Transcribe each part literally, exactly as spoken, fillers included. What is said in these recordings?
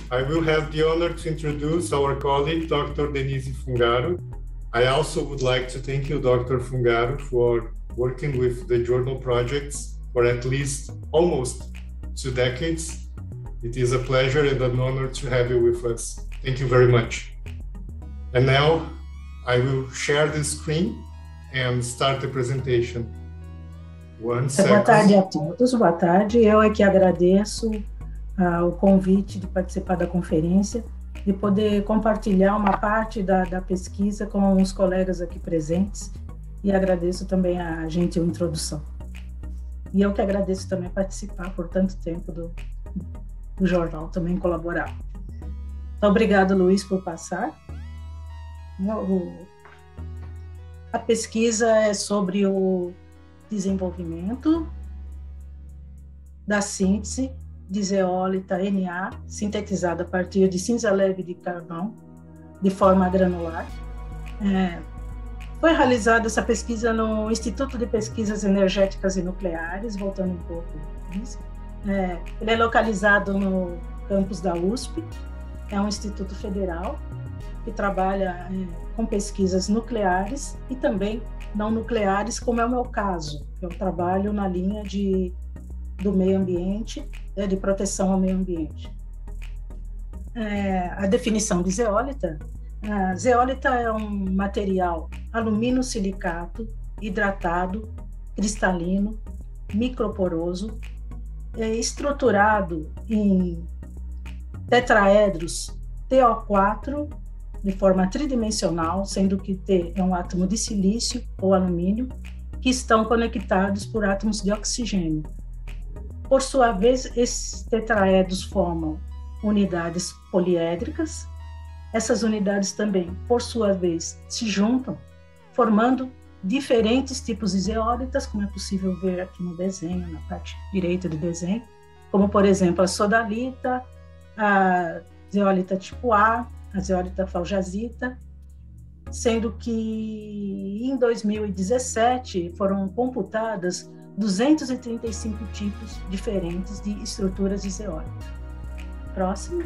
I will have the honor to introduce our colleague, Doctor Denise Fungaro. I also would like to thank you, Doctor Fungaro, for working with the journal projects for at least almost two decades. It is a pleasure and an honor to have you with us. Thank you very much. And now I will share the screen and start the presentation. One second. Boa tarde a todos, boa tarde. Eu é que agradeço uh, o convite de participar da conferência e poder compartilhar uma parte da, da pesquisa com os colegas aqui presentes, e agradeço também a gentil introdução. E eu que agradeço também participar por tanto tempo do, do jornal, também colaborar. Então, obrigado, Luiz, por passar. O, a pesquisa é sobre o desenvolvimento da síntese de zeólita N A, sintetizada a partir de cinza leve de carvão, de forma granular. É, foi realizada essa pesquisa no Instituto de Pesquisas Energéticas e Nucleares, voltando um pouco nisso. É, ele é localizado no campus da U S P, é um instituto federal que trabalha é, com pesquisas nucleares e também não nucleares, como é o meu caso. Eu trabalho na linha de, do meio ambiente, é, de proteção ao meio ambiente. É, a definição de zeólita. A zeólita é um material alumínio-silicato, hidratado, cristalino, microporoso, é estruturado em tetraedros T O quatro, de forma tridimensional, sendo que T é um átomo de silício ou alumínio, que estão conectados por átomos de oxigênio. Por sua vez, esses tetraedros formam unidades poliédricas. Essas unidades também, por sua vez, se juntam, formando diferentes tipos de zeólitas, como é possível ver aqui no desenho, na parte direita do desenho, como, por exemplo, a sodalita, a zeólita tipo A, a zeólita faljazita, sendo que em dois mil e dezessete foram computadas duzentos e trinta e cinco tipos diferentes de estruturas de zeólita. Próximo.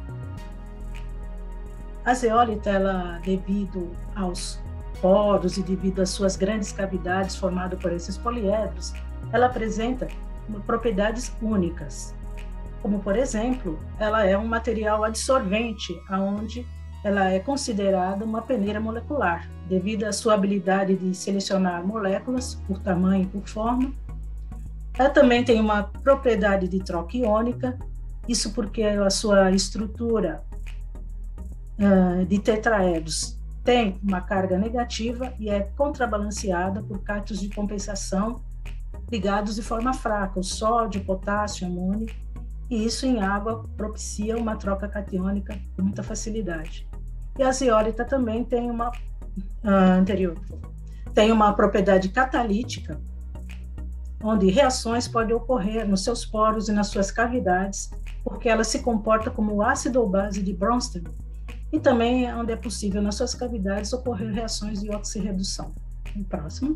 A zeólita, ela, devido aos poros e devido às suas grandes cavidades formadas por esses poliedros, ela apresenta propriedades únicas. Como, por exemplo, ela é um material adsorvente, onde ela é considerada uma peneira molecular, devido à sua habilidade de selecionar moléculas por tamanho e por forma. Ela também tem uma propriedade de troca iônica, isso porque a sua estrutura uh, de tetraedros tem uma carga negativa e é contrabalanceada por cátions de compensação ligados de forma fraca, o sódio, potássio, amônio, e isso em água propicia uma troca catiônica com muita facilidade. E a zeólita também tem uma uh, anterior, tem uma propriedade catalítica, onde reações podem ocorrer nos seus poros e nas suas cavidades, porque ela se comporta como ácido ou base de Bronsted, e também onde é possível nas suas cavidades ocorrer reações de oxirredução. O próximo.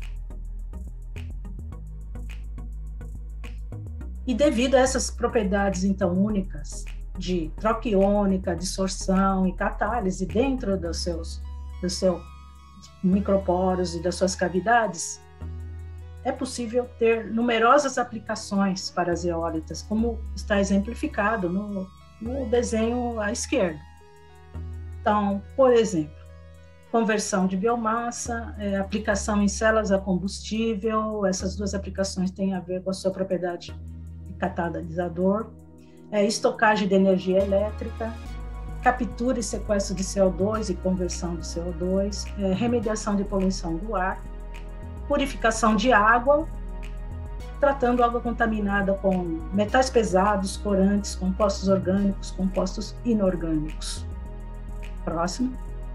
E devido a essas propriedades, então, únicas de troca iônica, dissorção e catálise dentro dos seus, dos seus microporos e das suas cavidades, é possível ter numerosas aplicações para as zeólitas, como está exemplificado no, no desenho à esquerda. Então, por exemplo, conversão de biomassa, é, aplicação em células a combustível, essas duas aplicações têm a ver com a sua propriedade catalisador, é, estocagem de energia elétrica, captura e sequestro de C O dois e conversão de C O dois, é, remediação de poluição do ar, purificação de água, tratando água contaminada com metais pesados, corantes, compostos orgânicos, compostos inorgânicos. Próximo.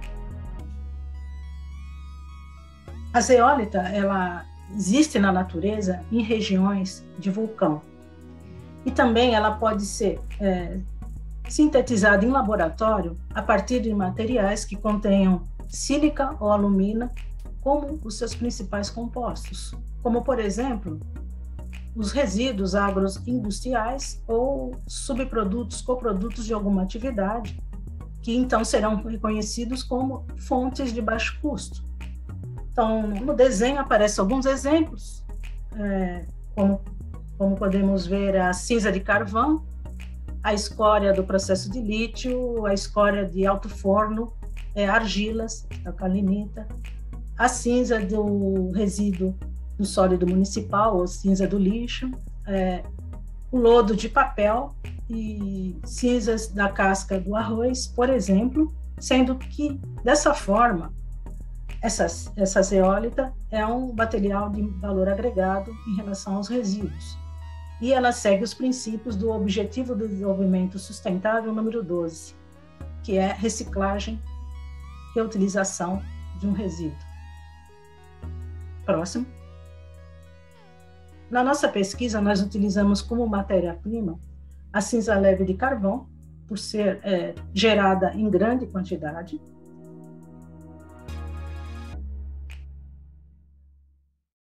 A zeólita, ela existe na natureza em regiões de vulcão. E também ela pode ser é, sintetizada em laboratório a partir de materiais que contenham sílica ou alumina como os seus principais compostos, como, por exemplo, os resíduos agroindustriais ou subprodutos, coprodutos de alguma atividade, que então serão reconhecidos como fontes de baixo custo. Então, no desenho aparecem alguns exemplos, é, como, como podemos ver a cinza de carvão, a escória do processo de lítio, a escória de alto forno, é, argilas, a calinita, a cinza do resíduo do sólido municipal, ou cinza do lixo, é, o lodo de papel e cinzas da casca do arroz, por exemplo, sendo que, dessa forma, essa, essa zeólita é um material de valor agregado em relação aos resíduos. E ela segue os princípios do Objetivo do Desenvolvimento Sustentável número doze, que é reciclagem, reutilização de um resíduo. Próximo. Na nossa pesquisa, nós utilizamos como matéria-prima a cinza leve de carvão, por ser é, gerada em grande quantidade,